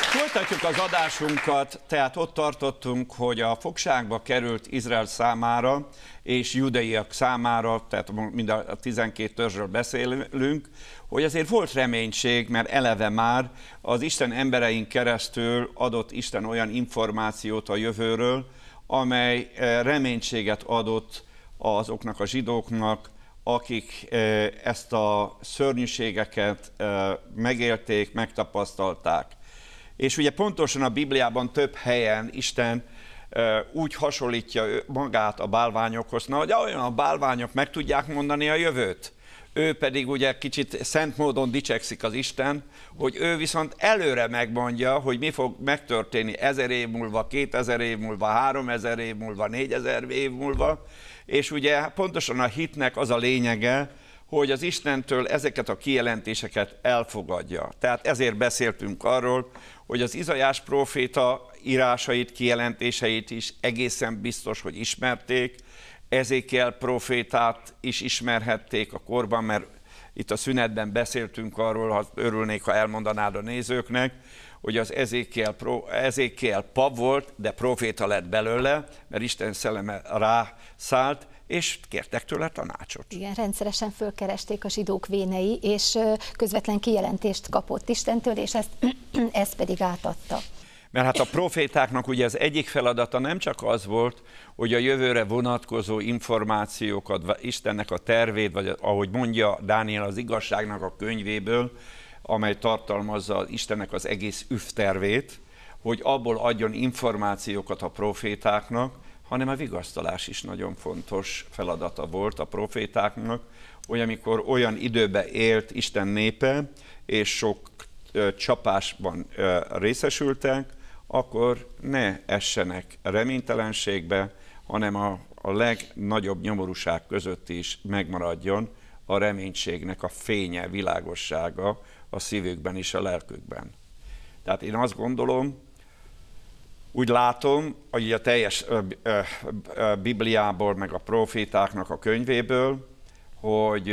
Folytatjuk az adásunkat, tehát ott tartottunk, hogy a fogságba került Izrael számára és judaiak számára, tehát mind a 12 törzsről beszélünk, hogy azért volt reménység, mert eleve már az Isten emberein keresztül adott Isten olyan információt a jövőről, amely reménységet adott azoknak a zsidóknak, akik ezt a szörnyűségeket megélték, megtapasztalták. És ugye pontosan a Bibliában több helyen Isten úgy hasonlítja magát a bálványokhoz, hogy olyan a bálványok meg tudják mondani a jövőt. Ő pedig ugye kicsit szent módon dicsekszik az Isten, hogy ő viszont előre megmondja, hogy mi fog megtörténni 1000 év múlva, 2000 év múlva, 3000 év múlva, 4000 év múlva, és ugye pontosan a hitnek az a lényege, hogy az Istentől ezeket a kijelentéseket elfogadja. Tehát ezért beszéltünk arról, hogy az Izaiás próféta írásait, kijelentéseit is egészen biztos, hogy ismerték, Ezékiel prófétát is ismerhették a korban, mert itt a szünetben beszéltünk arról, ha örülnék, ha elmondanád a nézőknek, hogy az Ezékiel pap volt, de próféta lett belőle, mert Isten szelleme rászállt, és kértek tőle tanácsot. Igen, rendszeresen fölkeresték a zsidók vénei, és közvetlen kijelentést kapott Istentől, és ezt pedig átadta. Mert hát a profétáknak ugye az egyik feladata nem csak az volt, hogy a jövőre vonatkozó információkat, Istennek a tervét, vagy ahogy mondja Dániel az igazságnak a könyvéből, amely tartalmazza Istennek az egész üvtervét, hogy abból adjon információkat a profétáknak, hanem a vigasztalás is nagyon fontos feladata volt a profétáknak, hogy amikor olyan időben élt Isten népe, és sok csapásban részesültek, akkor ne essenek reménytelenségbe, hanem a legnagyobb nyomorúság között is megmaradjon a reménységnek a fénye, világossága a szívükben és a lelkükben. Tehát én azt gondolom, úgy látom, hogy a teljes Bibliából, meg a profétáknak a könyvéből, hogy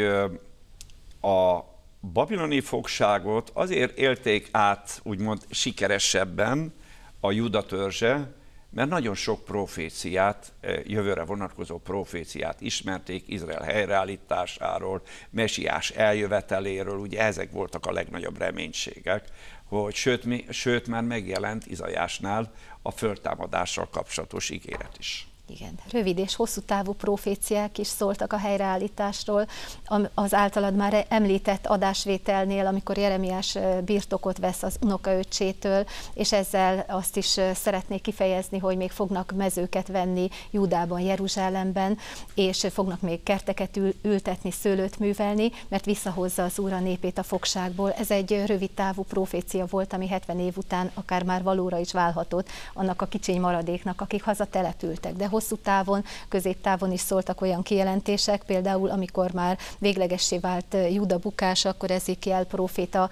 a babiloni fogságot azért élték át, úgymond sikeresebben a Júda törzse, mert nagyon sok proféciát, jövőre vonatkozó proféciát ismerték Izrael helyreállításáról, Mesiás eljöveteléről, ugye ezek voltak a legnagyobb reménységek, hogy sőt már megjelent Izaiásnál a földtámadással kapcsolatos ígéret is. Igen, rövid és hosszú távú proféciák is szóltak a helyreállításról. Az általad már említett adásvételnél, amikor Jeremiás birtokot vesz az unokaöccsétől, és ezzel azt is szeretnék kifejezni, hogy még fognak mezőket venni Júdában, Jeruzsálemben, és fognak még kerteket ültetni, szőlőt művelni, mert visszahozza az Úr a népét a fogságból. Ez egy rövid távú profécia volt, ami 70 év után akár már valóra is válhatott annak a kicsiny maradéknak, akik hazatelepültek. De hosszú távon, középtávon is szóltak olyan kijelentések, például amikor már véglegessé vált Júda bukása, akkor Ezékiel próféta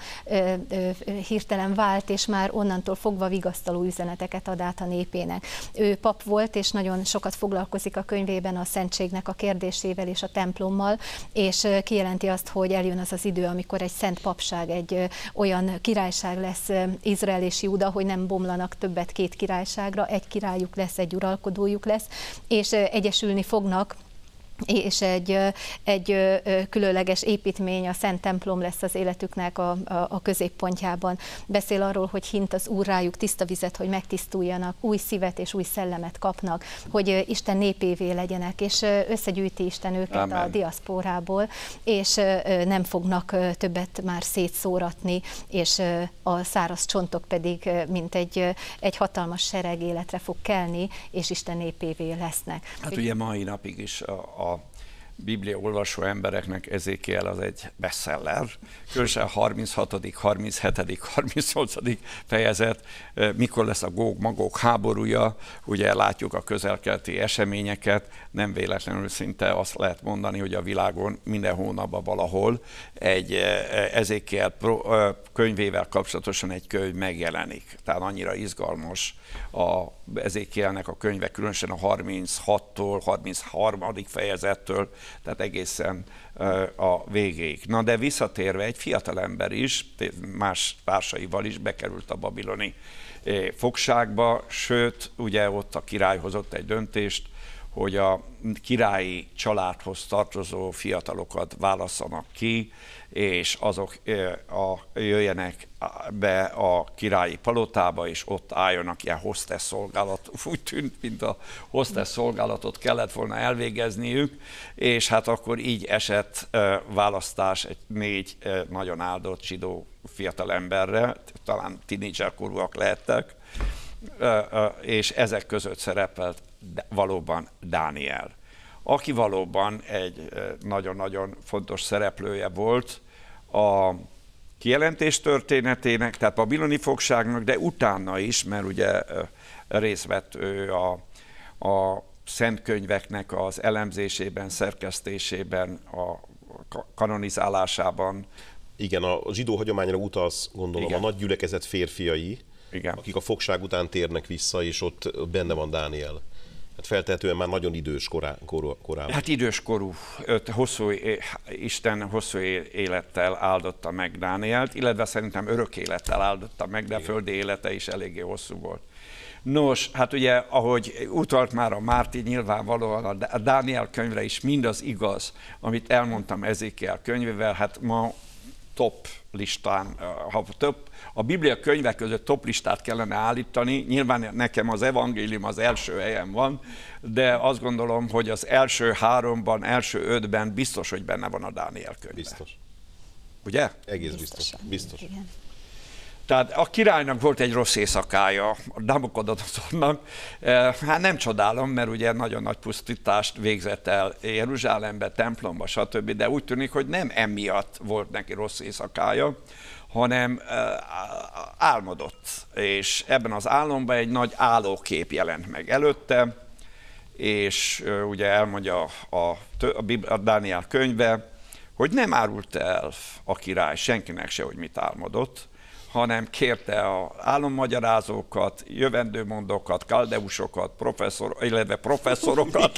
hirtelen vált, és már onnantól fogva vigasztaló üzeneteket ad át a népének. Ő pap volt, és nagyon sokat foglalkozik a könyvében a szentségnek a kérdésével és a templommal, és kijelenti azt, hogy eljön az az idő, amikor egy szent papság, egy olyan királyság lesz Izrael és Júda, hogy nem bomlanak többet két királyságra, egy királyuk lesz, egy uralkodójuk lesz, és egyesülni fognak, és egy különleges építmény, a Szent templom lesz az életüknek a középpontjában. Beszél arról, hogy hint az Úr rájuk tiszta vizet, hogy megtisztuljanak, új szívet és új szellemet kapnak, hogy Isten népévé legyenek, és összegyűjti Isten őket Amen. A diaszpórából, és nem fognak többet már szétszóratni, és a száraz csontok pedig, mint egy hatalmas sereg életre fog kelni, és Isten népévé lesznek. Hát ugye mai napig is a Biblia olvasó embereknek Ezékiel az egy bestseller, különösen a 36., 37., 38. fejezet, mikor lesz a Góg-Magóg háborúja, ugye látjuk a közel-keleti eseményeket, nem véletlenül szinte azt lehet mondani, hogy a világon minden hónapban valahol egy Ezékiel könyvével kapcsolatosan egy könyv megjelenik. Tehát annyira izgalmas Ezékielnek a könyve, különösen a 36-tól, 33. fejezettől tehát egészen a végéig. Na de visszatérve, egy fiatalember is, más társaival is bekerült a babiloni fogságba, sőt, ugye ott a király hozott egy döntést, hogy a királyi családhoz tartozó fiatalokat válasszanak ki, és azok jöjjenek be a királyi palotába, és ott álljanak ilyen hostess szolgálat. Úgy tűnt, mint a hostess szolgálatot kellett volna elvégezniük, és hát akkor így esett választás egy 4 nagyon áldott zsidó fiatalemberre, talán tinédzserkorúak lehettek, és ezek között szerepelt valóban Dániel, aki valóban egy nagyon-nagyon fontos szereplője volt a kijelentés történetének, tehát a babiloni fogságnak, de utána is, mert ugye részt vett ő a szent könyveknek az elemzésében, szerkesztésében, a kanonizálásában. Igen, a zsidó hagyományra utalsz, gondolom, igen. A nagy gyülekezet férfiai, igen. Akik a fogság után térnek vissza, és ott benne van Dániel. Hát feltehetően már nagyon idős korában. Hát időskorú, Isten hosszú élettel áldotta meg Dánielt, illetve szerintem örök élettel áldotta meg, de a földi élete is eléggé hosszú volt. Nos, hát ugye, ahogy utalt már a Márti, nyilvánvalóan a Dániel könyvre is mindaz igaz, amit elmondtam Ezékiel könyvével, hát ma top listán, ha a Biblia könyvek között top listát kellene állítani, nyilván nekem az evangélium az első helyen van, de azt gondolom, hogy az első 3-ban, első 5-ben biztos, hogy benne van a Dániel könyve. Biztos. Ugye? Egész biztos. Biztos. Igen. Tehát a királynak volt egy rossz éjszakája, a Nabukodonozornak. Hát nem csodálom, mert ugye nagyon nagy pusztítást végzett el Jeruzsálembe, templomba, stb., de úgy tűnik, hogy nem emiatt volt neki rossz éjszakája, hanem álmodott. És ebben az álomban egy nagy álókép jelent meg előtte, és ugye elmondja a Dániel könyve, hogy nem árult el a király senkinek se, hogy mit álmodott, hanem kérte az álommagyarázókat, jövendőmondókat, kaldeusokat, illetve professzorokat,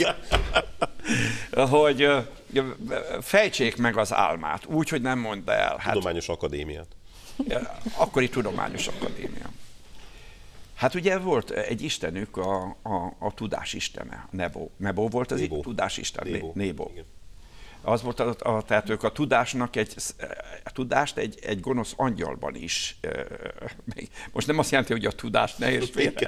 hogy fejtsék meg az álmát, úgy, hogy nem mondta el. Tudományos akadémiát. Akkori tudományos akadémia. Hát ugye volt egy istenük, a tudás istene, Nebo volt az itt tudás isten, Nebo. Az volt, tehát ők a tudásnak tudást egy gonosz angyalban is. Most nem azt jelenti, hogy a tudást ne érts félre.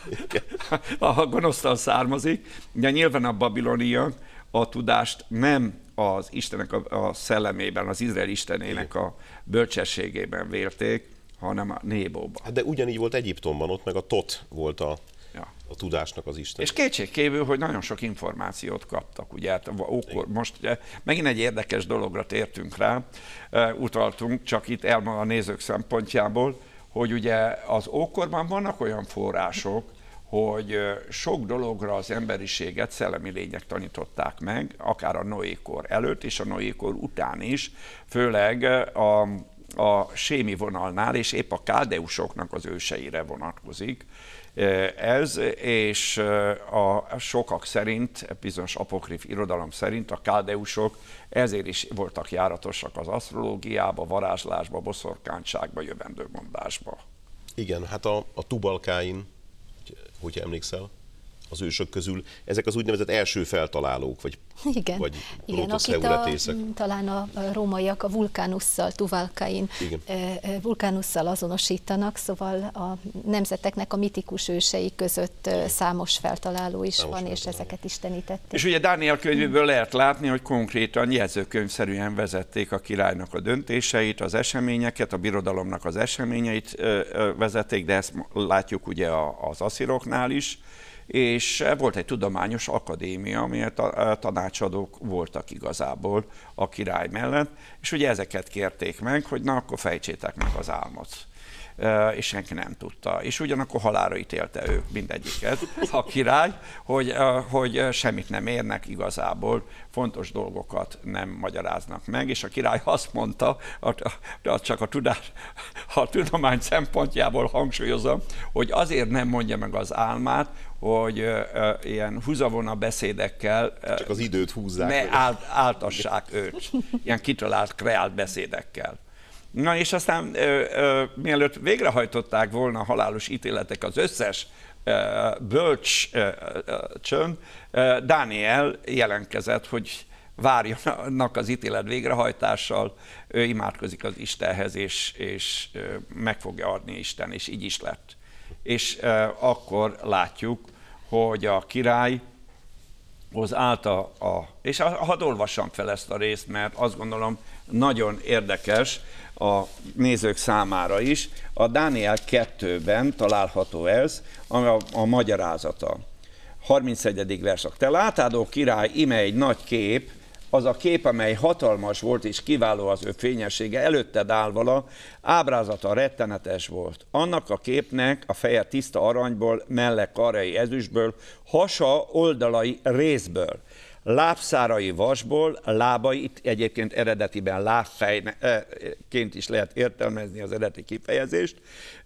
A gonosztól származik, de nyilván a babiloniak a tudást nem az Istenek a szellemében, az Izrael istenének a bölcsességében vélték, hanem a Nébóban. Hát de ugyanígy volt Egyiptomban, ott meg a Tot volt a tudásnak az Isten. És kétségkívül, hogy nagyon sok információt kaptak. Ugye, hát, most megint egy érdekes dologra tértünk rá, utaltunk, csak itt a nézők szempontjából, hogy ugye az ókorban vannak olyan források, hogy sok dologra az emberiséget szellemi lények tanították meg, akár a Noé-kor előtt és a Noé-kor után is, főleg a sémi vonalnál, és épp a káldeusoknak az őseire vonatkozik ez, és a sokak szerint, bizonyos apokrif irodalom szerint a káldeusok ezért is voltak járatosak az asztrológiába, varázslásba, boszorkányságba, jövendőmondásba. Igen, hát a Tubalkáin, hogyha emlékszel, az ősök közül, ezek az úgynevezett első feltalálók, vagy protoszeuretészek. Talán a rómaiak a Vulkánusszal, Tuvalkain Vulkánusszal azonosítanak, szóval a nemzeteknek a mitikus ősei között számos feltaláló is van, és ezeket istenítették. És ugye Dániel könyvéből lehet látni, hogy konkrétan jegyzőkönyvszerűen vezették a királynak a döntéseit, az eseményeket, a birodalomnak az eseményeit vezették, de ezt látjuk ugye az asszíroknál is, és volt egy tudományos akadémia, amelyet tanácsadók voltak igazából a király mellett, és ugye ezeket kérték meg, hogy na akkor fejtsétek meg az álmot. és senki nem tudta. És ugyanakkor halálra ítélte ő mindegyiket, a király, hogy semmit nem érnek igazából, fontos dolgokat nem magyaráznak meg, és a király azt mondta, csak a tudomány szempontjából hangsúlyozom, hogy azért nem mondja meg az álmát, hogy ilyen húzavona beszédekkel csak az időt húzzák, ne áltassák őt, ilyen kitalált, kreált beszédekkel. Na és aztán mielőtt végrehajtották volna a halálos ítéletek az összes bölcsön, Dániel jelentkezett, hogy várjanak az ítélet végrehajtással, ő imádkozik az Istenhez, és meg fogja adni Isten, és így is lett. És akkor látjuk, hogy a király és hadd olvassam fel ezt a részt, mert azt gondolom nagyon érdekes a nézők számára is. A Dániel 2-ben található ez, a magyarázata. 31. verszak. Te látád, ó király, ime egy nagy kép, az a kép, amely hatalmas volt és kiváló az ő fényessége, előtted állvala, ábrázata rettenetes volt. Annak a képnek a feje tiszta aranyból, melle karjai ezüstből, hasa oldalai rézből, lábszárai vasból, lábai, itt egyébként eredetiben lábfejként is lehet értelmezni az eredeti kifejezést,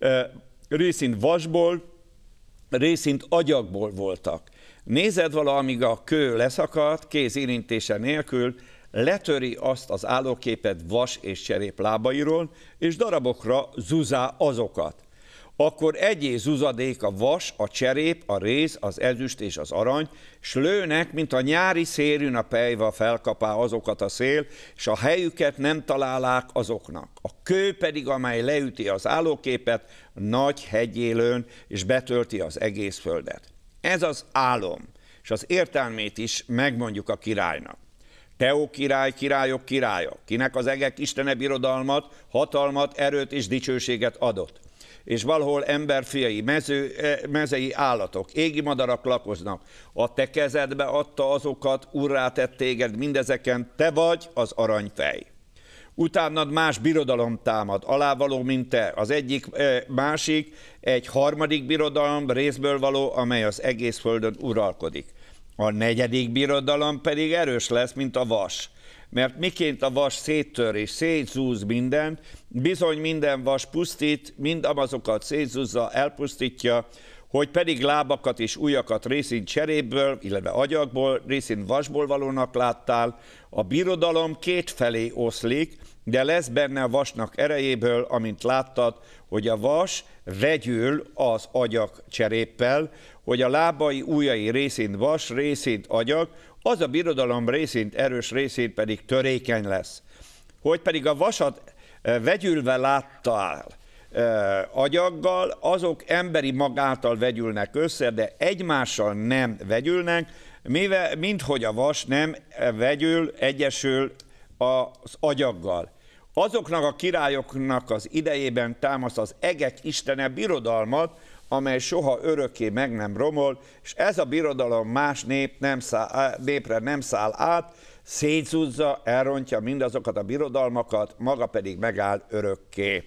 részint vasból, részint agyagból voltak. Nézed vala, amíg a kő leszakadt, kéz érintése nélkül, letöri azt az állóképet vas és cserép lábairól, és darabokra zuzá azokat. Akkor egyé zuzadék a vas, a cserép, a réz, az ezüst és az arany, s lőnek, mint a nyári szélűn a pejva felkapá azokat a szél, és a helyüket nem találák azoknak. A kő pedig, amely leüti az állóképet, nagy hegyélőn, és betölti az egész földet. Ez az álom, és az értelmét is megmondjuk a királynak. Te, ó király, királyok királya, kinek az egek istene birodalmat, hatalmat, erőt és dicsőséget adott. És valahol emberfiai, mezei állatok, égi madarak lakoznak. A te kezedbe adta azokat, urrá tett téged mindezeken, te vagy az aranyfej. Utánad más birodalom támad, alávaló, mint te. Az egyik másik, egy harmadik birodalom, részből való, amely az egész földön uralkodik. A negyedik birodalom pedig erős lesz, mint a vas. Mert miként a vas széttör és szétzúz mindent, bizony minden vas pusztít, mind amazokat szétzúzza, elpusztítja, hogy pedig lábakat és ujjakat részint cserépből, illetve agyagból, részint vasból valónak láttál, a birodalom kétfelé oszlik, de lesz benne a vasnak erejéből, amint láttad, hogy a vas vegyül az agyag cseréppel, hogy a lábai, ujjai részint vas, részint agyag, az a birodalom részint erős, részint pedig törékeny lesz. Hogy pedig a vasat vegyülve láttál agyaggal, azok emberi magáltal vegyülnek össze, de egymással nem vegyülnek, minthogy a vas nem vegyül, egyesül az agyaggal. Azoknak a királyoknak az idejében támaszt az egek istene birodalmat, amely soha örökké meg nem romol, és ez a birodalom más népre nem száll át, szétszúzza, elrontja mindazokat a birodalmakat, maga pedig megáll örökké.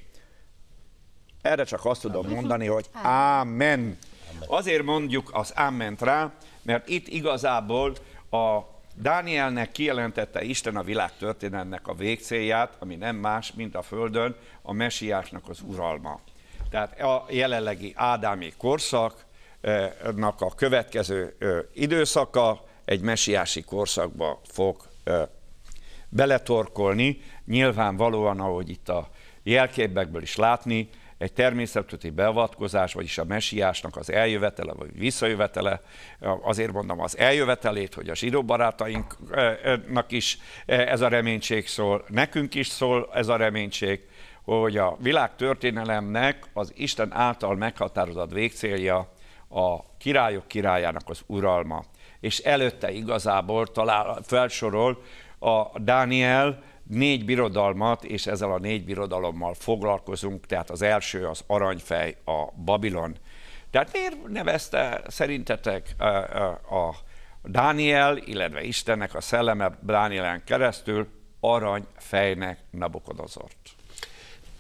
Erre csak azt tudom mondani, hogy ámen. Azért mondjuk az áment rá, mert itt igazából a Dánielnek kijelentette Isten a világtörténetnek a végcélját, ami nem más, mint a földön a mesiásnak az uralma. Tehát a jelenlegi ádámi korszaknak a következő időszaka egy mesiási korszakba fog beletorkolni. Nyilvánvalóan, ahogy itt a jelképekből is látni, egy természeti beavatkozás, vagyis a mesiásnak az eljövetele, vagy visszajövetele, azért mondom az eljövetelét, hogy a zsidó barátainknak is ez a reménység szól, nekünk is szól ez a reménység, hogy a világtörténelemnek az Isten által meghatározott végcélja a királyok királyának az uralma. És előtte igazából felsorol a Dániel 4 birodalmat, és ezzel a 4 birodalommal foglalkozunk, tehát az első az aranyfej, a Babilon. Tehát miért nevezte szerintetek a Dániel, illetve Istennek a szelleme Dánielen keresztül aranyfejnek Nabukodonozort?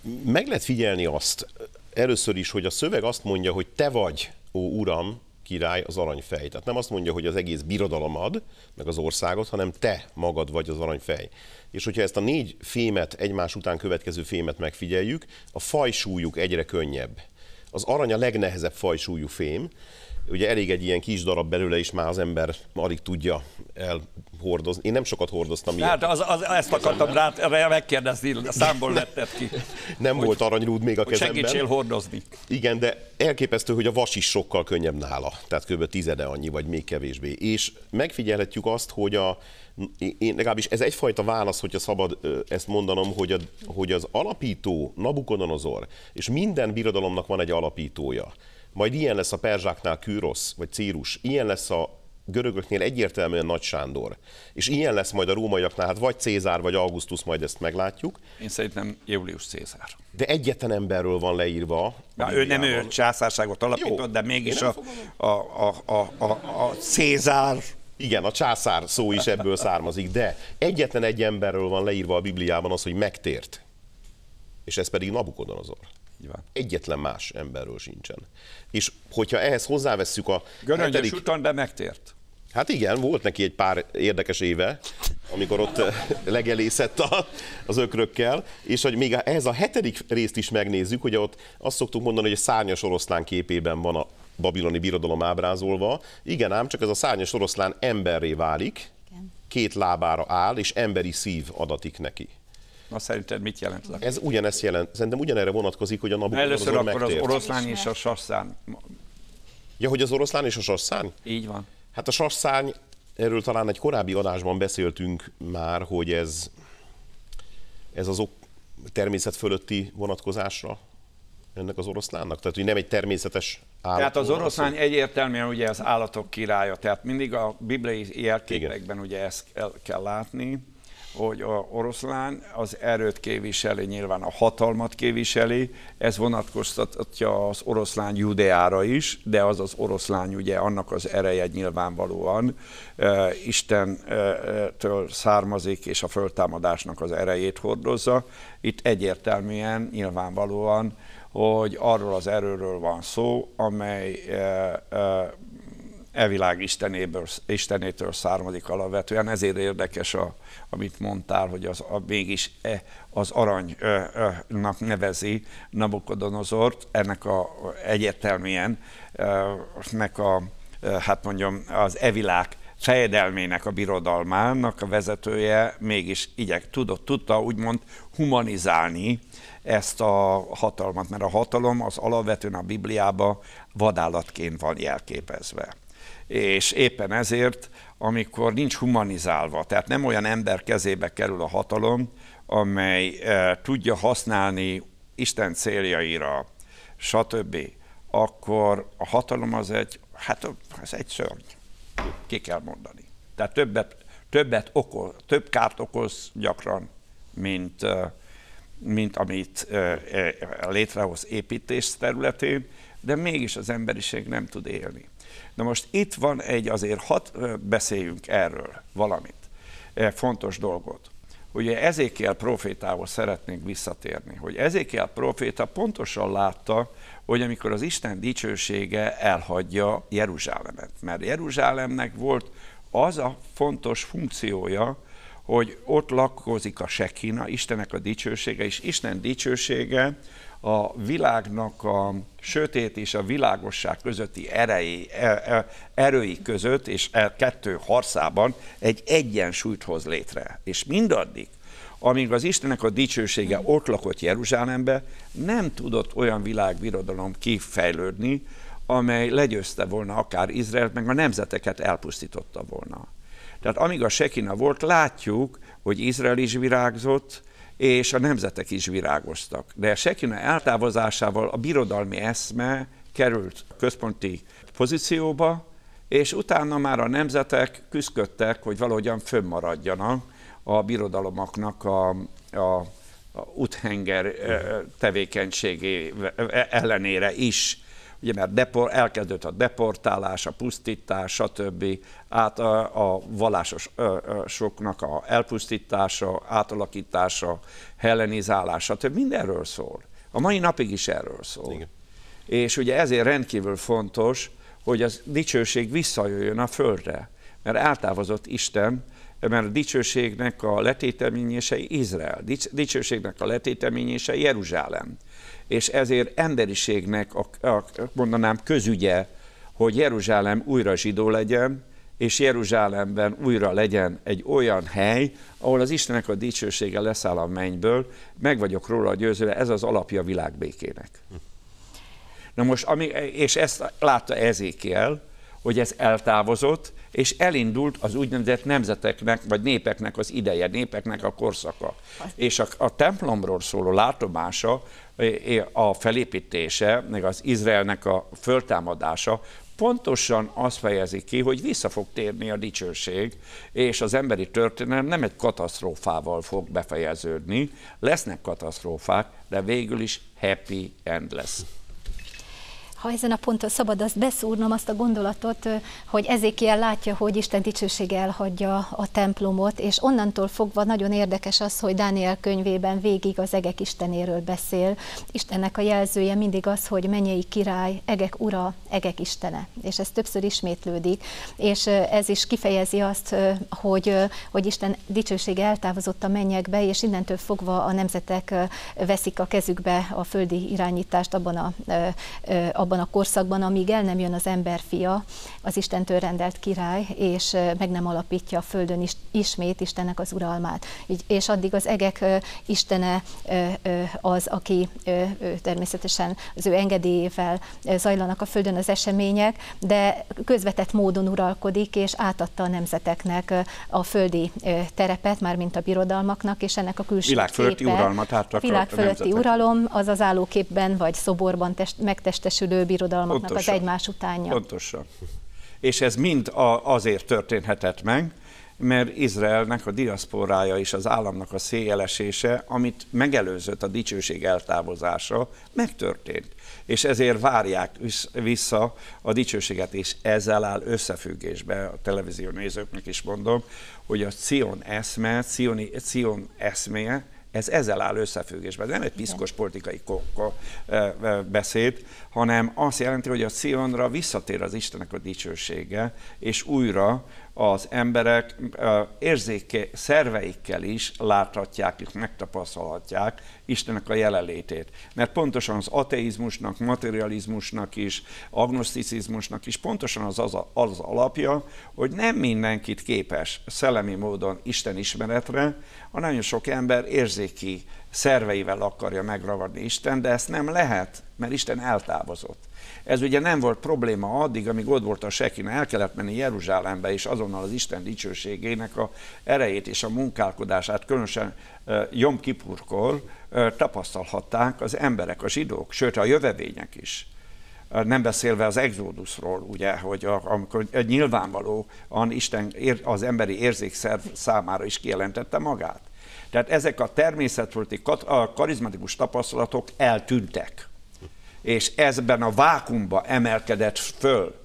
meg lehet figyelni azt, először is, hogy a szöveg azt mondja, hogy te vagy, ó Uram, király, az aranyfej. Tehát nem azt mondja, hogy az egész birodalomad, meg az országot, hanem te magad vagy az aranyfej. És hogyha ezt a 4 fémet, egymás után következő fémet megfigyeljük, a fajsúlyuk egyre könnyebb. Az arany a legnehezebb fajsúlyú fém, ugye elég egy ilyen kis darab belőle is, már az ember alig tudja elhordozni. Én nem sokat hordoztam. Hát ezt akartam rá megkérdezni, számból vetted ki. Nem volt aranyrúd még a kezemben. Segítsél hordozni. Igen, de elképesztő, hogy a vas is sokkal könnyebb nála. Tehát kb. 10-e annyi, vagy még kevésbé. És megfigyelhetjük azt, hogy én legalábbis ez egyfajta válasz, hogyha szabad ezt mondanom, hogy az alapító Nabukodonozor, és minden birodalomnak van egy alapítója. Majd ilyen lesz a perzsáknál Kűrosz, vagy Círus, ilyen lesz a görögöknél egyértelműen Nagy Sándor, és ilyen lesz majd a rómaiaknál, hát vagy Cézár, vagy Augustus, majd ezt meglátjuk. Én szerintem Julius Cézár. De egyetlen emberről van leírva. Ő nem ő császárságot alapított, de mégis a Cézár. Igen, a császár szó is ebből származik, de egyetlen egy emberről van leírva a Bibliában az, hogy megtért. És ez pedig Nabukodonozor. Egyetlen más emberről sincsen. És hogyha ehhez hozzávesszük a... Göröngyös úton, de megtért. Hát igen, volt neki egy pár érdekes éve, amikor ott legelészett az ökrökkel, és hogy még ehhez a 7. részt is megnézzük, hogy ott azt szoktuk mondani, hogy egy szárnyas oroszlán képében van a babiloni birodalom ábrázolva. Igen ám, csak ez a szárnyas oroszlán emberré válik, 2 lábára áll, és emberi szív adatik neki. Na szerinted mit jelent? Ez ugyanezt jelent. Szerintem ugyanerre vonatkozik, hogy a Nabukodonozor megtért. Először akkor az oroszlán és a sasszárny. Ja, hogy az oroszlán és a sasszárny? Így van. Hát a sasszárny, erről talán egy korábbi adásban beszéltünk már, hogy ez az természet fölötti vonatkozásra ennek az oroszlánnak? Tehát, hogy nem egy természetes állat. Tehát az oroszlán egyértelműen ugye az állatok királya. Tehát mindig a bibliai jelképekben ugye ezt kell látni, hogy a oroszlán az erőt képviseli, nyilván a hatalmat képviseli, ez vonatkoztatja az oroszlán Judeára is, de az oroszlán ugye annak az ereje nyilvánvalóan Istentől származik, és a föltámadásnak az erejét hordozza. Itt egyértelműen, nyilvánvalóan, hogy arról az erőről van szó, amely világ Istenétől származik alapvetően. Ezért érdekes, amit mondtál, hogy mégis az aranynak nevezi Nabukodonozort, ennek egyértelműen hát mondjam, az világ fejedelmének, a birodalmának a vezetője mégis tudta úgymond humanizálni ezt a hatalmat, mert a hatalom az alapvetően a Bibliában vadállatként van jelképezve. És éppen ezért, amikor nincs humanizálva, tehát nem olyan ember kezébe kerül a hatalom, amely tudja használni Isten céljaira, stb., akkor a hatalom az egy szörny. Ki kell mondani. Tehát több kárt okoz gyakran, mint amit létrehoz építés területén, de mégis az emberiség nem tud élni. Na most itt van azért beszéljünk erről valamit, fontos dolgot. Ugye Ezékiel prófétához szeretnénk visszatérni, hogy Ezékiel próféta pontosan látta, hogy amikor az Isten dicsősége elhagyja Jeruzsálemet, mert Jeruzsálemnek volt az a fontos funkciója, hogy ott lakozik a sekina, Istennek a dicsősége, és Isten dicsősége a világnak a sötét és a világosság közötti erői között, és kettő harcában egy egyensúlyt hoz létre. És mindaddig, amíg az Istennek a dicsősége ott lakott Jeruzsálembe, nem tudott olyan világbirodalom kifejlődni, amely legyőzte volna akár Izraelt, meg a nemzeteket elpusztította volna. Tehát amíg a sekina volt, látjuk, hogy Izrael is virágzott, és a nemzetek is virágoztak. De a sekina eltávozásával a birodalmi eszme került központi pozícióba, és utána már a nemzetek küzdöttek, hogy valahogyan fönnmaradjanak a birodalomoknak a úthenger tevékenységé ellenére is. ugye mert elkezdődött a deportálás, a pusztítás, stb. Át a vallásosoknak a elpusztítása, átalakítása, hellenizálása, stb. Mindenről szól. A mai napig is erről szól. Igen. És ugye ezért rendkívül fontos, hogy a dicsőség visszajöjjön a földre, mert eltávozott Isten, mert a dicsőségnek a letéteményése Izrael, dicsőségnek a letéteményése Jeruzsálem. És ezért emberiségnek, mondanám, közügye, hogy Jeruzsálem újra zsidó legyen, és Jeruzsálemben újra legyen egy olyan hely, ahol az Istennek a dicsősége leszáll a mennyből. Meg vagyok róla győződve, ez az alapja a világbékének. Na most, és ezt látta Ezékiel, hogy ez eltávozott, és elindult az úgynevezett nemzeteknek, vagy népeknek az ideje, népeknek a korszaka. És a templomról szóló látomása, a felépítése, meg az Izraelnek a föltámadása pontosan azt fejezi ki, hogy vissza fog térni a dicsőség, és az emberi történelem nem egy katasztrófával fog befejeződni, lesznek katasztrófák, de végül is happy end lesz. Ha ezen a ponton szabad azt beszúrnom, azt a gondolatot, hogy Ezékiel látja, hogy Isten dicsősége elhagyja a templomot, és onnantól fogva nagyon érdekes az, hogy Dániel könyvében végig az egek istenéről beszél. Istennek a jelzője mindig az, hogy mennyei király, egek ura, egek istene. És ez többször ismétlődik, és ez is kifejezi azt, hogy Isten dicsősége eltávozott a mennyekbe, és innentől fogva a nemzetek veszik a kezükbe a földi irányítást abban a korszakban, amíg el nem jön az emberfia, az Istentől rendelt király, és meg nem alapítja a földön ismét Istennek az uralmát. És addig az egek istene az, aki természetesen az ő engedélyével zajlanak a földön az események, de közvetett módon uralkodik, és átadta a nemzeteknek a földi terepet, mármint a birodalmaknak, és ennek a külső világfölötti uralmat átadta. A világfölötti uralom az az állóképben vagy szoborban megtestesülő birodalmaknak pontosan, az egymás utánja. Pontosan. És ez mind azért történhetett meg, mert Izraelnek a diaszporája és az államnak a széjjelesése, amit megelőzött a dicsőség eltávozása, megtörtént. És ezért várják vissza a dicsőséget, és ezzel áll összefüggésbe, a televízió nézőknek is mondom, hogy a Cion eszméje, ez ezzel áll összefüggésben. Nem egy piszkos politikai beszéd, hanem azt jelenti, hogy a Cionra visszatér az Istennek a dicsősége, és újra az emberek szerveikkel is láthatják, és megtapasztalhatják Istennek a jelenlétét. Mert pontosan az ateizmusnak, materializmusnak is, agnoszticizmusnak is pontosan az alapja, hogy nem mindenkit képes szellemi módon Isten ismeretre, a nagyon sok ember érzéki szerveivel akarja megragadni Isten, de ezt nem lehet, mert Isten eltávozott. Ez ugye nem volt probléma addig, amíg ott volt a Sekina, el kellett menni Jeruzsálembe, és azonnal az Isten dicsőségének a erejét és a munkálkodását, különösen Jom Kipurkor tapasztalhatták az emberek, a zsidók, sőt a jövevények is. Nem beszélve az exodusról, ugye, hogy amikor nyilvánvalóan Isten az emberi érzékszerv számára is kijelentette magát. Tehát ezek a természetföldi karizmatikus tapasztalatok eltűntek. És ezben a vákuumban emelkedett föl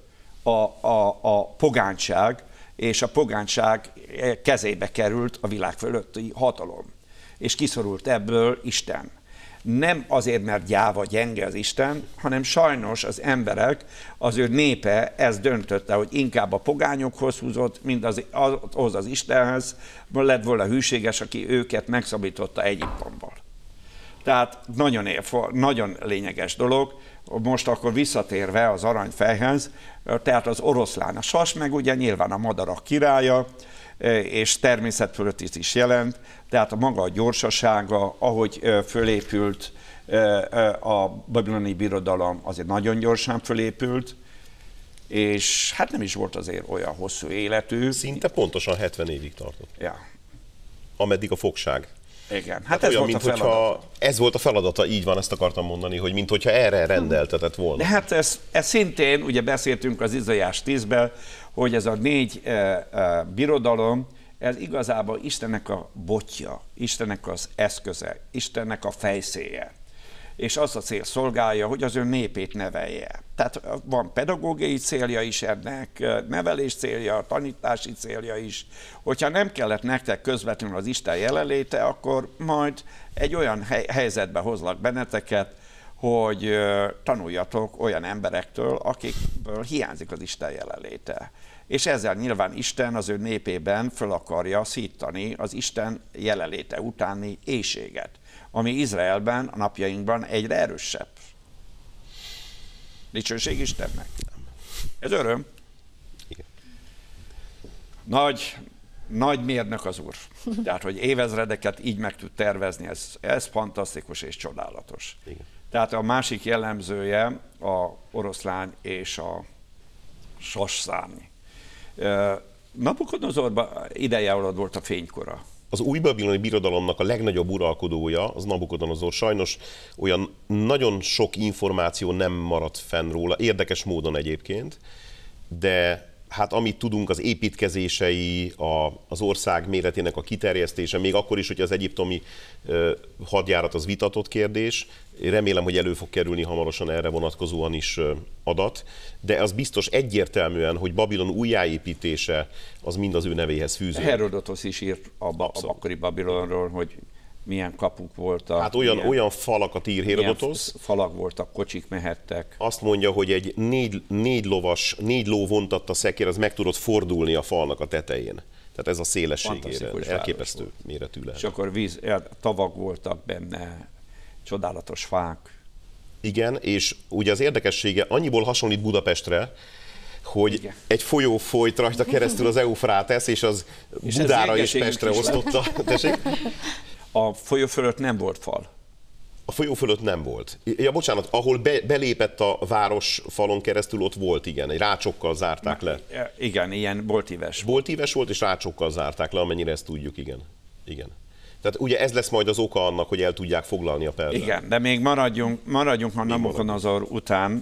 a pogányság, és a pogányság kezébe került a világ fölötti hatalom. És kiszorult ebből Isten. Nem azért, mert gyáva, gyenge az Isten, hanem sajnos az emberek, az ő népe ezt döntötte, hogy inkább a pogányokhoz húzott, mint az Istenhez, lett volna hűséges, aki őket megszabadította Egyiptomból. Tehát nagyon lényeges dolog. Most akkor visszatérve az aranyfejhez, tehát az oroszlán, a sas meg ugye nyilván a madarak királya, és természet fölött is jelent, tehát a maga a gyorsasága, ahogy fölépült a babiloni birodalom, azért nagyon gyorsan fölépült, és hát nem is volt azért olyan hosszú életű. Szinte pontosan 70 évig tartott. Ja. Ameddig a fogság. Igen, hát ez olyan, volt a feladata. Ez volt a feladata, így van, ezt akartam mondani, hogy minthogyha erre rendeltetett volna. De hát ez szintén, ugye beszéltünk az Izaiás 10-ben, hogy ez a 4 birodalom, ez igazából Istennek a botja, Istennek az eszköze, Istennek a fejszéje. és az a cél szolgálja, hogy az ő népét nevelje. Tehát van pedagógiai célja is ennek, nevelés célja, tanítási célja is. Hogyha nem kellett nektek közvetlenül az Isten jelenléte, akkor majd egy olyan helyzetbe hozlak benneteket, hogy tanuljatok olyan emberektől, akikből hiányzik az Isten jelenléte. És ezzel nyilván Isten az ő népében föl akarja szítani az Isten jelenléte utáni éhséget, ami Izraelben a napjainkban egyre erősebb. Dicsőség Istennek. Ez öröm. Igen. Nagy mérnök az Úr. Tehát, hogy évezredeket így meg tud tervezni, ez fantasztikus és csodálatos. Igen. Tehát a másik jellemzője a oroszlány és a sasszárny. Nabukodonozorban ideje alatt volt a fénykora. Az új babiloni birodalomnak a legnagyobb uralkodója, az Nabukodonozor. Sajnos olyan nagyon sok információ nem maradt fenn róla, érdekes módon egyébként, de hát amit tudunk, az építkezései, az ország méretének a kiterjesztése, még akkor is, hogy az egyiptomi hadjárat az vitatott kérdés, remélem, hogy elő fog kerülni hamarosan erre vonatkozóan is adat, de az biztos egyértelműen, hogy Babilon újjáépítése az mind az ő nevéhez fűződik. Herodotosz is írt a akkori Babilonról, hogy milyen kapuk voltak. Hát olyan falakat ír Herodotosz. Falak voltak, kocsik mehettek. Azt mondja, hogy egy négy ló vontatta szekér, az meg tudott fordulni a falnak a tetején. Tehát ez a szélességére elképesztő méretű lehet. És akkor tavak voltak benne, csodálatos fák. Igen, és ugye az érdekessége annyiból hasonlít Budapestre, hogy igen, egy folyó folyt rajta keresztül az Eufrátesz, és az és Budára és Pestre osztotta. A folyó fölött nem volt fal. A folyó fölött nem volt. Ja, bocsánat, ahol belépett a város falon keresztül, ott volt, igen, egy rácsokkal zárták le. Igen, ilyen boltíves. Boltíves volt, és rácsokkal zárták le, amennyire ezt tudjuk, igen. Igen. Tehát ugye ez lesz majd az oka annak, hogy el tudják foglalni a Perzsát. Igen, de még maradjunk a Nabukodonozor után.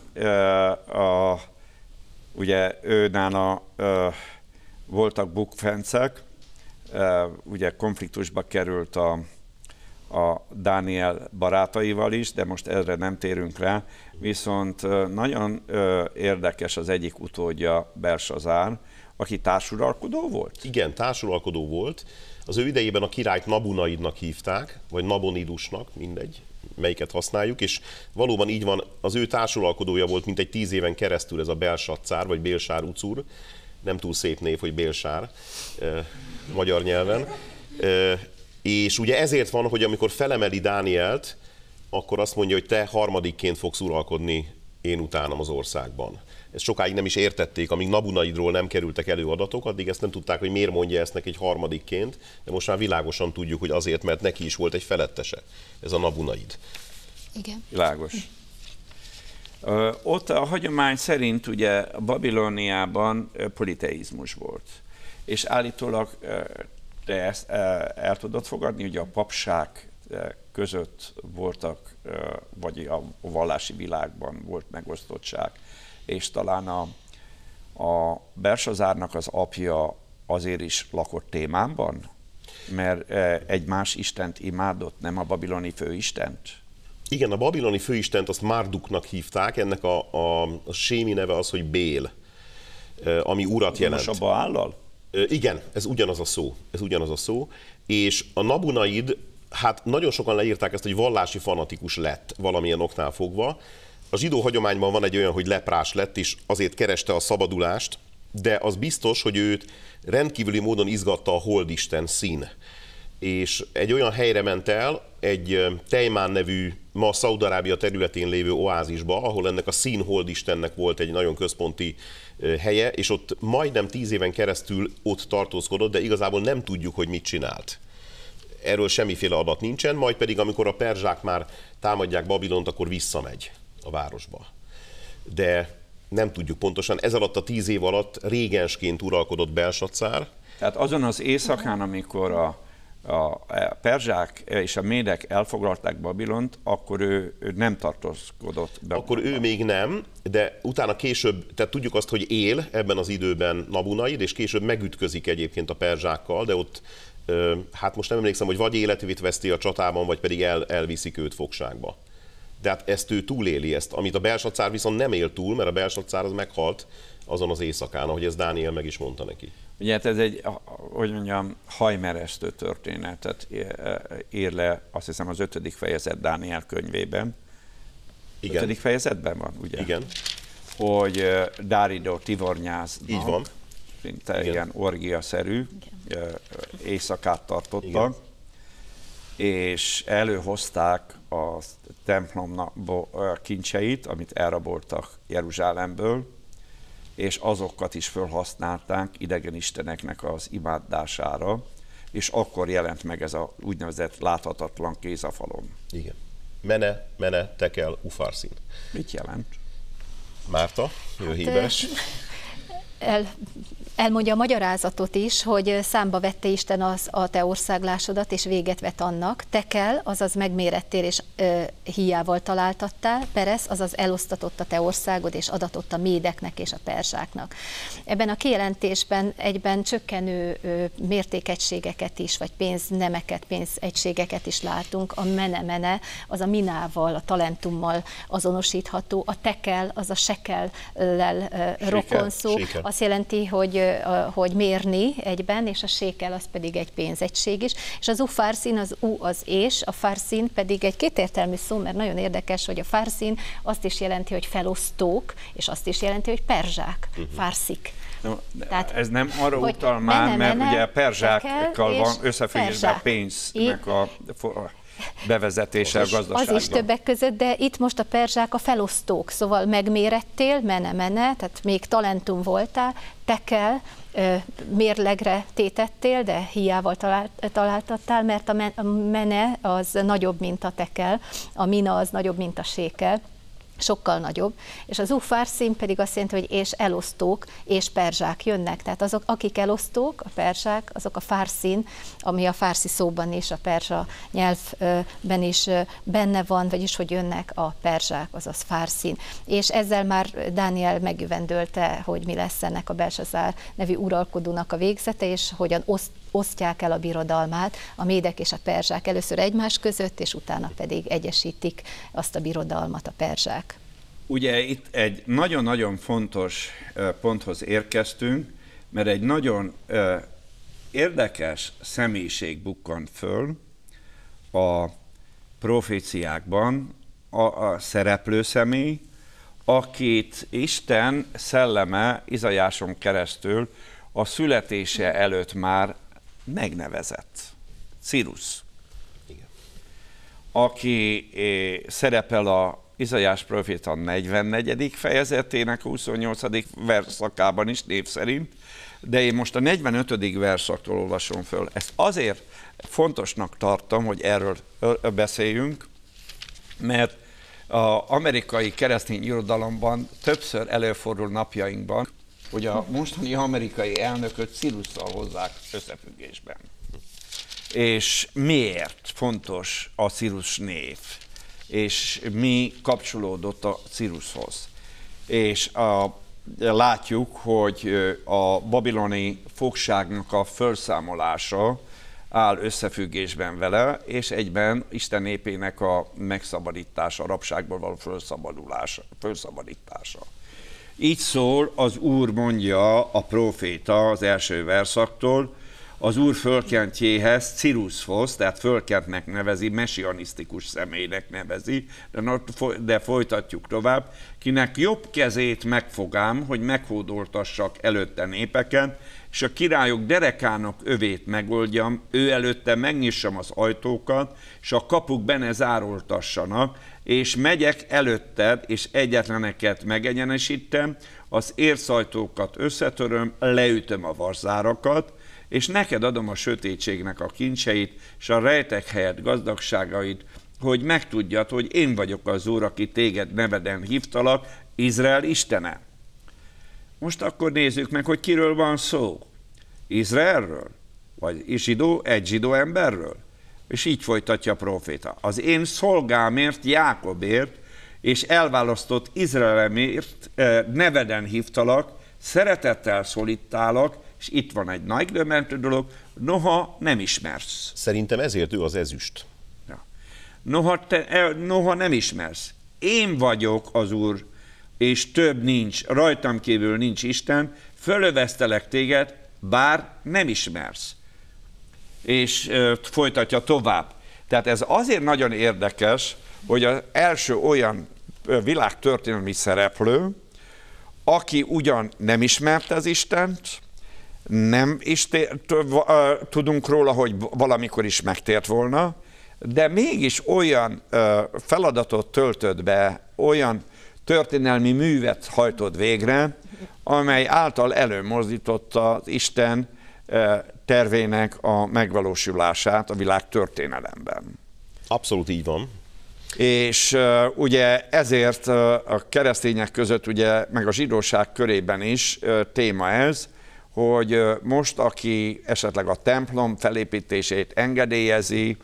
Ugye őnála voltak bukfencek, ugye konfliktusba került a Dániel barátaival is, de most erre nem térünk rá. Viszont nagyon érdekes az egyik utódja, Belsazár, aki társuralkodó volt? Igen, társuralkodó volt. Az ő idejében a királyt Nabunaidnak hívták, vagy Nabonidusnak, mindegy, melyiket használjuk, és valóban így van, az ő társuralkodója volt mintegy 10 éven keresztül ez a Belsacár, vagy Bélsár ucur, nem túl szép név, hogy Bélsár magyar nyelven. És ugye ezért van, hogy amikor felemeli Dánielt, akkor azt mondja, hogy te harmadikként fogsz uralkodni én utánam az országban. Ezt sokáig nem is értették, amíg Nabunaidról nem kerültek elő adatok, addig ezt nem tudták, hogy miért mondja ezt neki egy harmadikként, de most már világosan tudjuk, hogy azért, mert neki is volt egy felettese, ez a Nabunaid. Igen. Világos. Ott a hagyomány szerint ugye Babilóniában politeizmus volt. És állítólag te ezt el tudod fogadni, hogy a papság között voltak, vagy a vallási világban volt megosztottság, és talán a Belsazárnak az apja azért is lakott Témánban, mert egy más istent imádott, nem a babiloni főistent? Igen, a babiloni főistent azt Marduknak hívták, ennek a sémi neve az, hogy Bél, ami urat jelent. Most a Baállal? Igen, ez ugyanaz a szó, és a Nabunaid, hát nagyon sokan leírták ezt, hogy vallási fanatikus lett valamilyen oknál fogva. A zsidó hagyományban van egy olyan, hogy leprás lett, és azért kereste a szabadulást, de az biztos, hogy őt rendkívüli módon izgatta a holdisten Szín. És egy olyan helyre ment el, egy Tejmán nevű, ma Szaúd-Arábia területén lévő oázisba, ahol ennek a Szín holdistennek volt egy nagyon központi helye, és ott majdnem 10 éven keresztül ott tartózkodott, de igazából nem tudjuk, hogy mit csinált. Erről semmiféle adat nincsen, majd pedig amikor a perzsák már támadják Babilont, akkor visszamegy a városba. De nem tudjuk pontosan, ez alatt a 10 év alatt régensként uralkodott Belsacár. Tehát azon az éjszakán, amikor a perzsák és a médek elfoglalták Babilont, akkor ő nem tartózkodott be. Akkor ő még nem, de utána később, tehát tudjuk azt, hogy él ebben az időben Nabunaid, és később megütközik egyébként a perzsákkal, de ott, hát most nem emlékszem, hogy vagy életét veszti a csatában, vagy pedig elviszik őt fogságba. de hát ezt ő túléli, ezt, amit a Belsacár viszont nem él túl, mert a Belsacár az meghalt azon az éjszakán, ahogy ezt Dániel meg is mondta neki. Ugye hát ez egy, hogy mondjam, hajmeresztő történetet ír le, azt hiszem az 5. fejezet Dániel könyvében. Igen. 5. fejezetben van, ugye? Igen. Hogy Dáridó tivornyáznak. Így van. Szinte ilyen orgiaszerű éjszakát tartottak, és előhozták a templom kincseit, amit elraboltak Jeruzsálemből, és azokat is felhasználták idegen isteneknek az imádására, és akkor jelent meg ez a úgynevezett láthatatlan kéz a falon. Igen. Mene, tekel, ufarszin. Mit jelent? Márta, jó híves. Elmondja a magyarázatot is, hogy számba vette Isten a te országlásodat, és véget vet annak. Tekel, azaz megmérettél, és híjával találtattál. Peresz, azaz elosztatott a te országod, és adatott a médeknek és a perzsáknak. Ebben a kijelentésben egyben csökkenő mértékegységeket is, vagy pénznemeket, pénzegységeket is látunk. A mene, az a minával, a talentummal azonosítható. A tekel, az a sekellel rokon szó. Azt jelenti, hogy mérni egyben, és a sékel az pedig egy pénzegység is. És az ufarszin, az u az és, a farszin pedig egy kétértelmű szó, mert nagyon érdekes, hogy a farszin azt is jelenti, hogy felosztók, és azt is jelenti, hogy perzsák, farszik. No, tehát, ez nem arra utal már, mert ugye a perzsákkal van összefüggésben a pénznek a bevezetése a gazdaságban. Az is többek között, de itt most a perzsák a felosztók, szóval megmérettél, mene, tehát még talentum voltál, tekel, mérlegre tétettél, de hiával találtattál, mert a mene az nagyobb, mint a tekel, a mina az nagyobb, mint a sékel, sokkal nagyobb, és az ufarszin pedig azt jelenti, hogy és elosztók és perzsák jönnek, tehát azok, akik elosztók, a perzsák, azok a farszin, ami a farszi szóban és a perzsa nyelvben is benne van, vagyis hogy jönnek a perzsák, azaz farszin. És ezzel már Dániel megjövendölte, hogy mi lesz ennek a Belsazár nevű uralkodónak a végzete, és hogyan osztják el a birodalmát a médek és a perzsák először egymás között, és utána pedig egyesítik azt a birodalmat a perzsák. Ugye itt egy nagyon-nagyon fontos ponthoz érkeztünk, mert egy nagyon érdekes személyiség bukkan föl a proféciákban, a szereplő személy, akit Isten szelleme Izajáson keresztül a születése előtt már megnevezett. Círus. Igen. Aki szerepel a Izajás proféta 44. fejezetének 28. verszakában is név szerint, de én most a 45. verszaktól olvasom föl. Ezt azért fontosnak tartom, hogy erről beszéljünk, mert az amerikai keresztény irodalomban többször előfordul napjainkban, hogy a mostani amerikai elnököt Cirusszal hozzák összefüggésben. És miért fontos a Cirus név? És mi kapcsolódott a Ciruszhoz? És látjuk, hogy a babiloni fogságnak a felszámolása áll összefüggésben vele, és egyben Isten népének a megszabadítása, a rabságból való felszabadítása. Így szól az Úr, mondja a próféta az első verszaktól, az Úr fölkentjéhez, Ciruszhoz, tehát fölkentnek nevezi, messianisztikus személynek nevezi, de folytatjuk tovább, kinek jobb kezét megfogám, hogy meghódoltassak előtte népeket, és a királyok derekának övét megoldjam, ő előtte megnyissam az ajtókat, és a kapuk benne zároltassanak, és megyek előtted, és egyetleneket megegyenesítem, az érszajtókat összetöröm, leütöm a varzárakat, és neked adom a sötétségnek a kincseit, és a rejtek helyett gazdagságait, hogy megtudjad, hogy én vagyok az Úr, aki téged neveden hívtalak, Izrael istene. Most akkor nézzük meg, hogy kiről van szó. Izraelről? Vagy egy zsidó emberről? És így folytatja a próféta. Az én szolgámért, Jákobért, és elválasztott Izraelemért neveden hívtalak, szeretettel szólítálak, és itt van egy nagy döbbentő dolog, noha nem ismersz. Szerintem ezért ő az ezüst. Ja. noha nem ismersz. Én vagyok az Úr, és több nincs, rajtam kívül nincs Isten, fölövesztelek téged, bár nem ismersz. És folytatja tovább. Tehát ez azért nagyon érdekes, hogy az első olyan világtörténelmi szereplő, aki ugyan nem ismerte az Istent, nem is tudunk róla, hogy valamikor is megtért volna, de mégis olyan feladatot töltött be, olyan történelmi művet hajtott végre, amely által előmozdította az Isten tervének a megvalósulását a világ történelemben. Abszolút így van. És ugye ezért a keresztények között, ugye, meg a zsidóság körében is téma ez, hogy most, aki esetleg a templom felépítését engedélyezi,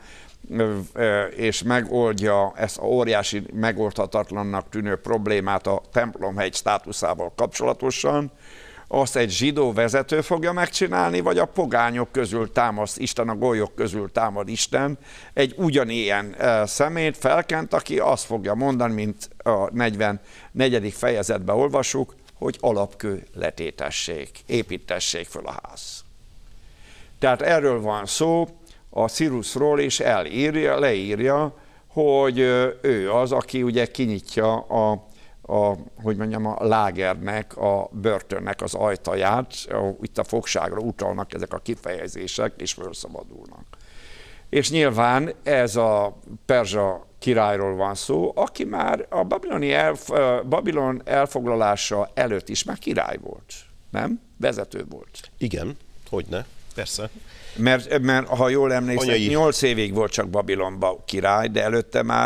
és megoldja ezt a óriási, megoldhatatlannak tűnő problémát a templomhegy státuszával kapcsolatosan, azt egy zsidó vezető fogja megcsinálni, vagy a pogányok közül támaszt Isten, a golyok közül támad Isten, egy ugyanilyen szemét felkent, aki azt fogja mondani, mint a 44. fejezetben olvasjuk, hogy alapkő letétessék, építessék föl a ház. Tehát erről van szó, a Cyrusról is leírja, hogy ő az, aki ugye kinyitja a lágernek, a börtönnek az ajtaját, itt a fogságra utalnak ezek a kifejezések, és felszabadulnak. És nyilván ez a perzsa királyról van szó, aki már a Babilon elfoglalása előtt is már király volt, nem? Vezető volt. Igen, hogyne, persze. Mert ha jól emlékszem, 8 évig volt csak Babilonban király, de előtte már...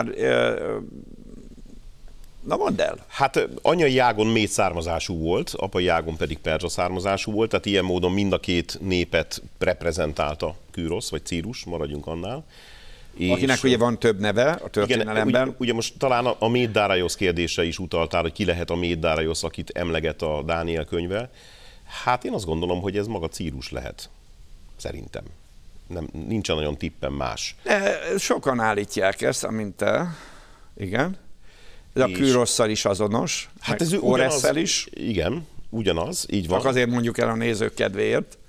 Na mondd el. Hát anyai ágon méd származású volt, apai ágon pedig perzsa származású volt, tehát ilyen módon mind a két népet reprezentálta Kürosz, vagy Círus, maradjunk annál. Akinek ugye van több neve a történelemben. Igen, ugye most talán a Méd Dáraiosz kérdése is utaltál, hogy ki lehet a Méd Dáraiosz, akit emleget a Dániel könyve. Hát én azt gondolom, hogy ez maga Círus lehet. Szerintem. Nincsen nagyon tippem más. Sokan állítják ezt, amint te. Igen. Ez a Kürosszal is azonos, hát ez Oresszel is. Igen, ugyanaz, így van. Csak azért mondjuk el a nézők kedvéért.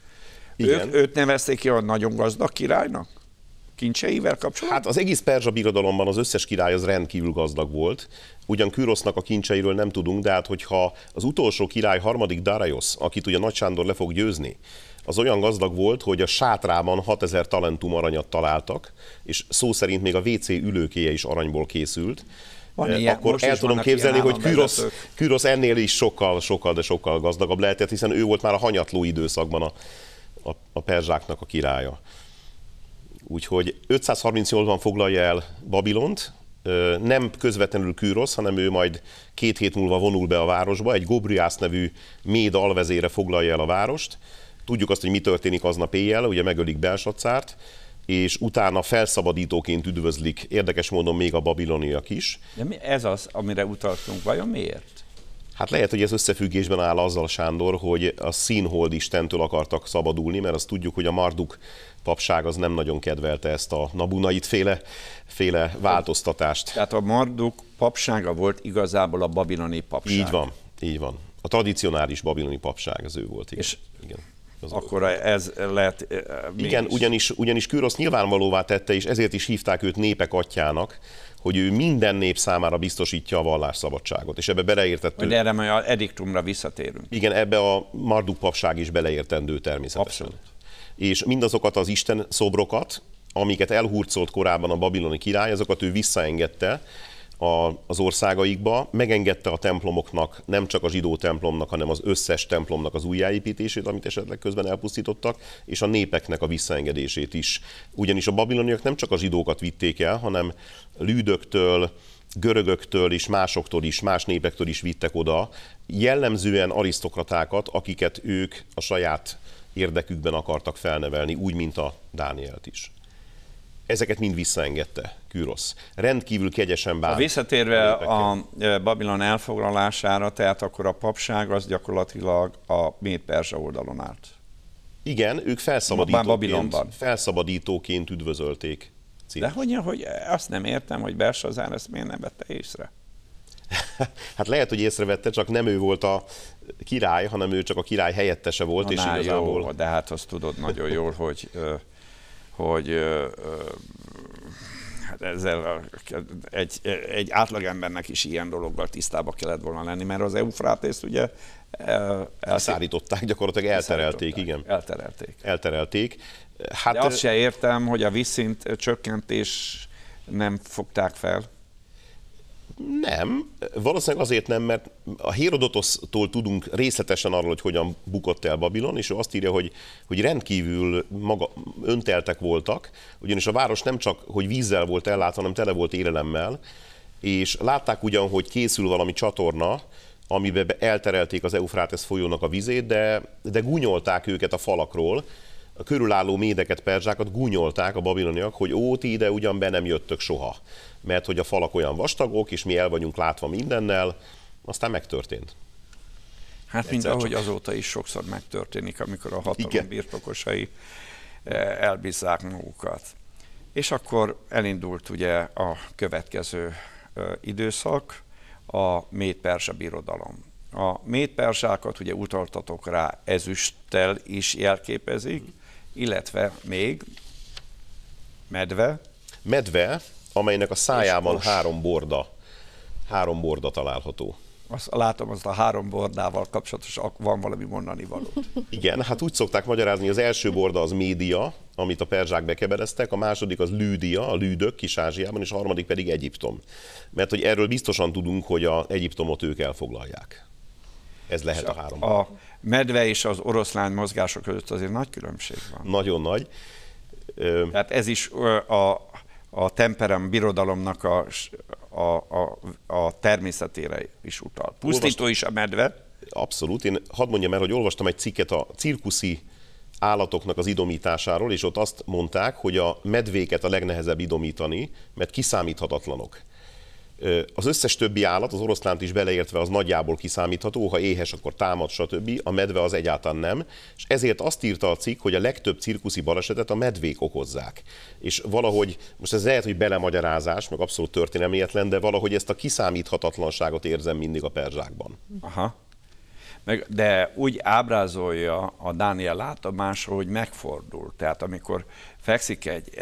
Őt nevezték ki a nagyon gazdag királynak? Kincseivel kapcsolatban? Hát az egész perzsa birodalomban az összes király az rendkívül gazdag volt. Ugyan Kürosznak a kincseiről nem tudunk, de hát hogyha az utolsó király, harmadik Daraiosz, akit ugye Nagy Sándor le fog győzni, az olyan gazdag volt, hogy a sátrában 6000 talentum aranyat találtak, és szó szerint még a WC ülőkéje is aranyból készült. Akkor el tudom képzelni, hogy Kürosz ennél is sokkal gazdagabb lehetett, hiszen ő volt már a hanyatló időszakban a perzsáknak a királya. Úgyhogy 538-ban foglalja el Babilont, nem közvetlenül Kürosz, hanem ő majd 2 hét múlva vonul be a városba, egy Gobriász nevű méd alvezére foglalja el a várost. Tudjuk azt, hogy mi történik aznap éjjel, ugye megölik Belsatszárt, és utána felszabadítóként üdvözlik érdekes módon még a babiloniak is. De ez az, amire utaltunk, vajon miért? Hát lehet, hogy ez összefüggésben áll azzal, Sándor, hogy a színhold istentől akartak szabadulni, mert azt tudjuk, hogy a Marduk papság az nem nagyon kedvelte ezt a Nabunait féle változtatást. Tehát a Marduk papsága volt igazából a babiloni papság. Így van. A tradicionális babiloni papság az ő volt. Igen. Akkor ez lehet... Igen, ugyanis Kürosz nyilvánvalóvá tette, és ezért is hívták őt népek atyjának, hogy ő minden nép számára biztosítja a vallásszabadságot, és ebbe beleértett... De erre majd az ediktumra visszatérünk. Igen, ebbe a Marduk papság is beleértendő természetesen. Abszolút. És mindazokat az isten szobrokat, amiket elhurcolt korábban a babiloni király, azokat ő visszaengedte az országaikba, megengedte a templomoknak, nem csak a zsidó templomnak, hanem az összes templomnak az újjáépítését, amit esetleg közben elpusztítottak, és a népeknek a visszaengedését is. Ugyanis a babiloniak nem csak a zsidókat vitték el, hanem lűdöktől, görögöktől és másoktól is, más népektől is vittek oda, jellemzően arisztokratákat, akiket ők a saját érdekükben akartak felnevelni, úgy, mint a Dánielt is. Ezeket mind visszaengedte Kürosz. Rendkívül kegyesen bánt. Visszatérve a Babilon elfoglalására, tehát akkor a papság az gyakorlatilag a Méd-Perzsa oldalon állt. Igen, ők felszabadítóként üdvözölték De hogy azt nem értem, hogy Belsazár ezt miért nem vette észre? Hát lehet, hogy észrevette, csak nem ő volt a király, hanem ő csak a király helyettese volt, és igazából... Jó, de hát azt tudod nagyon jól, hogy hát ezzel egy átlagembernek is ilyen dologgal tisztába kellett volna lenni, mert az Eufrátészt ugye elszárították, gyakorlatilag elterelték, igen. Elterelték. Hát, de azt se értem, hogy a vízszint csökkentés nem fogták fel. Nem, valószínűleg azért nem, mert a Hérodotosztól tudunk részletesen arról, hogy hogyan bukott el Babilon, és ő azt írja, hogy rendkívül önteltek voltak, ugyanis a város nem csak, hogy vízzel volt ellátva, hanem tele volt élelemmel, és látták ugyan, hogy készül valami csatorna, amiben elterelték az Eufrátesz folyónak a vizét, de gúnyolták őket a falakról, a körülálló médeket, perzsákat gúnyolták a babiloniak, hogy ti ide ugyan be nem jöttök soha, mert hogy a falak olyan vastagok, és mi el vagyunk látva mindennel, aztán megtörtént. Hát mint ahogy azóta is sokszor megtörténik, amikor a hatalom birtokosai elbízzák magukat. És akkor elindult ugye a következő időszak, a Méd-Perzsa birodalom. A méd-perzsákat ugye utaltatok rá, ezüsttel is jelképezik, illetve még medve. Medve, amelynek a szájában három borda található. Azt látom, azt a 3 bordával kapcsolatosan van valami mondani való. Igen, hát úgy szokták magyarázni, az első borda az Média, amit a perzsák bekebereztek, a második az Lűdia, a lűdök Kis-Ázsiában, és a harmadik pedig Egyiptom. Mert hogy erről biztosan tudunk, hogy az Egyiptomot ők elfoglalják. Ez lehet a 3. A medve és az oroszlán mozgások között azért nagy különbség van. Nagyon nagy. Tehát ez is a temperem birodalomnak a természetére is utal. Pusztító is a medve. Abszolút. Én hadd mondjam el, hogy olvastam egy cikket a cirkuszi állatoknak az idomításáról, és ott azt mondták, hogy a medvéket a legnehezebb idomítani, mert kiszámíthatatlanok. Az összes többi állat, az oroszlánt is beleértve, az nagyjából kiszámítható, ha éhes, akkor támad, stb. A medve az egyáltalán nem, és ezért azt írta a cikk, hogy a legtöbb cirkuszi balesetet a medvék okozzák. És valahogy, most ez lehet, hogy belemagyarázás, meg abszolút történelmietlen, de valahogy ezt a kiszámíthatatlanságot érzem mindig a perzsákban. Aha. De úgy ábrázolja a Dániel látomása, hogy megfordul. Tehát amikor fekszik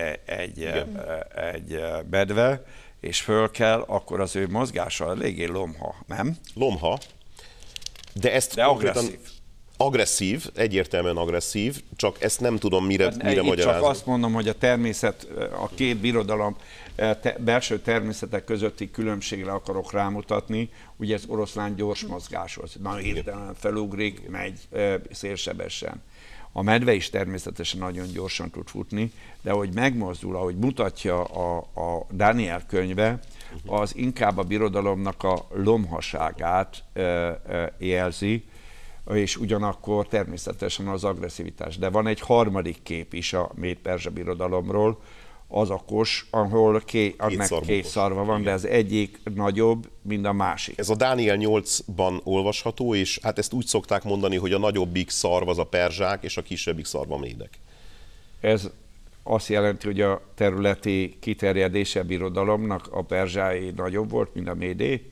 egy medve, és föl kell, akkor az ő mozgása eléggé lomha, nem? Lomha, de agresszív. Agresszív, egyértelműen agresszív, csak ezt nem tudom mire magyarázni. Csak azt mondom, hogy a természet, a két birodalom belső természetek közötti különbségre akarok rámutatni. Ugye ez oroszlán gyors mozgáshoz. Nagyon hirtelen felugrik, megy szélsebesen. A medve is természetesen nagyon gyorsan tud futni, de ahogy megmozdul, ahogy mutatja a Dániel könyve, az inkább a birodalomnak a lomhaságát jelzi, és ugyanakkor természetesen az agresszivitás. De van egy harmadik kép is a Méd-Perzsa birodalomról, az a kos, ahol két szarva van, de az egyik nagyobb, mint a másik. Ez a Dániel 8-ban olvasható, és hát ezt úgy szokták mondani, hogy a nagyobbik szarv az a perzsák, és a kisebbik szarv a médek. Ez azt jelenti, hogy a területi kiterjedése birodalomnak a perzsái nagyobb volt, mint a médé?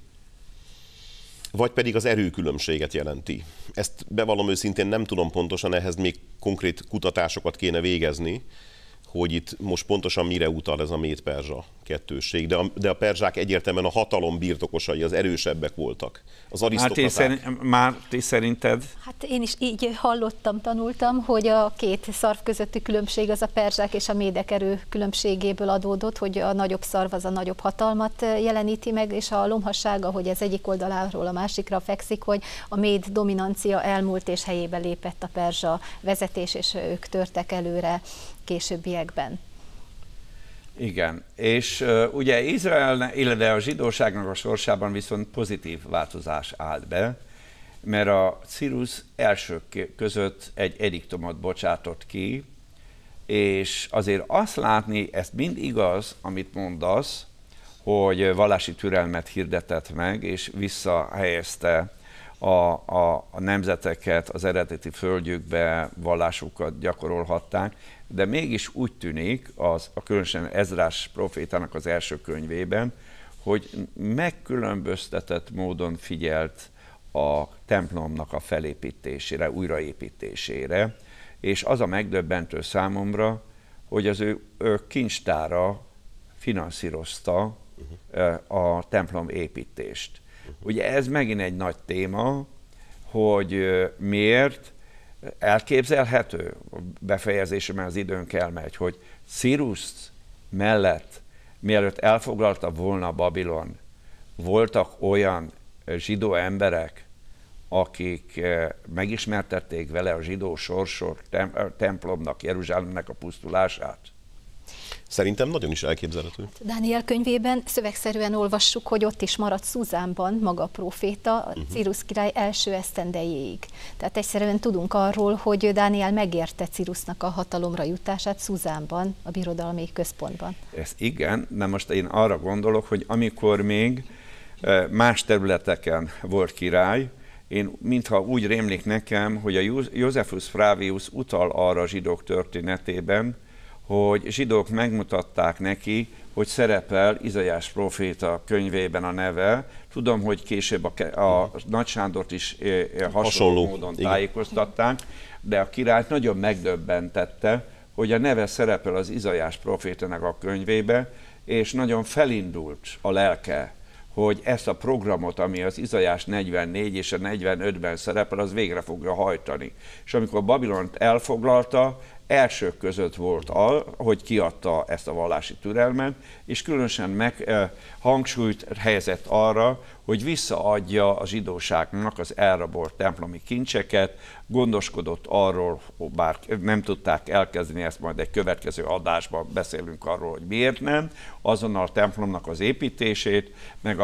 Vagy pedig az erőkülönbséget jelenti. Ezt bevallom őszintén nem tudom pontosan, ehhez még konkrét kutatásokat kéne végezni, hogy itt most pontosan mire utal ez a méd-perzsa kettősség. De a perzsák egyértelműen a hatalom birtokosai, az erősebbek voltak. Az arisztokraták. Márti, szerinted? Hát én is így hallottam, tanultam, hogy a két szarv közötti különbség az a perzsák és a médek erő különbségéből adódott, hogy a nagyobb szarv az a nagyobb hatalmat jeleníti meg, és a lomhassága, hogy ez egyik oldaláról a másikra fekszik, hogy a méd dominancia elmúlt és helyébe lépett a perzsa vezetés, és ők törtek előre későbbiekben. Igen, és ugye Izrael, illetve a zsidóságnak a sorsában viszont pozitív változás állt be, mert a Cyrus elsők között egy ediktumot bocsátott ki, és azért azt látni, ez mind igaz, amit mondasz, hogy vallási türelmet hirdetett meg, és visszahelyezte a nemzeteket az eredeti földjükbe vallásukat gyakorolhatták, de mégis úgy tűnik, különösen Ezrás profétának az első könyvében, hogy megkülönböztetett módon figyelt a templomnak a felépítésére, újraépítésére, és az a megdöbbentő számomra, hogy az ő kincstára finanszírozta a templom építést. Ugye ez megint egy nagy téma, hogy miért elképzelhető, befejezésre, az időnk elmegy, hogy Cyrus mellett, mielőtt elfoglalta volna Babilon, voltak olyan zsidó emberek, akik megismertették vele a zsidó sorsot, templomnak, Jeruzsálemnek a pusztulását? Szerintem nagyon is elképzelhető. Dániel könyvében szövegszerűen olvassuk, hogy ott is maradt Szuzánban maga a próféta, a Círusz király első esztendejéig. Tehát egyszerűen tudunk arról, hogy Dániel megérte Círusznak a hatalomra jutását Szuzánban, a birodalmi központban. Ez igen, de most én arra gondolok, hogy amikor még más területeken volt király, én mintha úgy rémlik nekem, hogy a Josephus Flavius utal arra a zsidók történetében, hogy zsidók megmutatták neki, hogy szerepel Izaiás próféta könyvében a neve. Tudom, hogy később a Nagy Sándort is hasonló módon tájékoztatták, de a királyt nagyon megdöbbentette, hogy a neve szerepel az Izaiás prófétának a könyvébe, és nagyon felindult a lelke, hogy ezt a programot, ami az Izaiás 44 és a 45-ben szerepel, az végre fogja hajtani. És amikor Babilont elfoglalta, elsők között volt hogy kiadta ezt a vallási türelmet, és különösen hangsúlyt helyezett arra, hogy visszaadja a zsidóságnak az elrabolt templomi kincseket, gondoskodott arról, bár nem tudták elkezdeni ezt, majd egy következő adásban beszélünk arról, hogy miért nem, azonnal a templomnak az építését, meg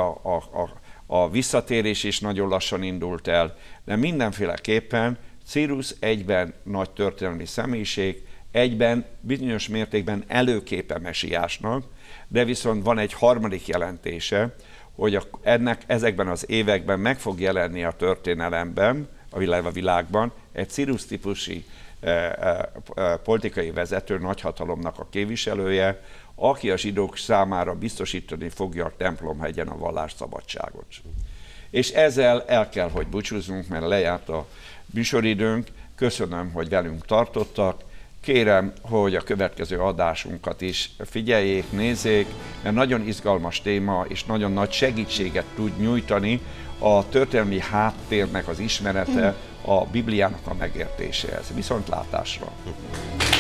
a visszatérés is nagyon lassan indult el, de mindenféleképpen Cyrus egyben nagy történelmi személyiség, egyben bizonyos mértékben előképe Mesiásnak, de viszont van egy harmadik jelentése, hogy ezekben az években meg fog jelenni a történelemben, a világban egy Cyrus típusi politikai vezető, nagyhatalomnak a képviselője, aki a zsidók számára biztosítani fogja a templomhegyen a vallásszabadságot. És ezzel el kell, hogy búcsúzzunk, mert lejárt a műsoridőnk. Köszönöm, hogy velünk tartottak. Kérem, hogy a következő adásunkat is figyeljék, nézzék, mert nagyon izgalmas téma, és nagyon nagy segítséget tud nyújtani a történelmi háttérnek az ismerete, a Bibliának a megértéséhez. Viszontlátásra!